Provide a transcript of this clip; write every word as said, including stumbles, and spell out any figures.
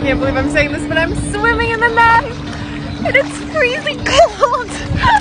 can't believe I'm saying this, but I'm swimming in the Mac and it's freezing cold.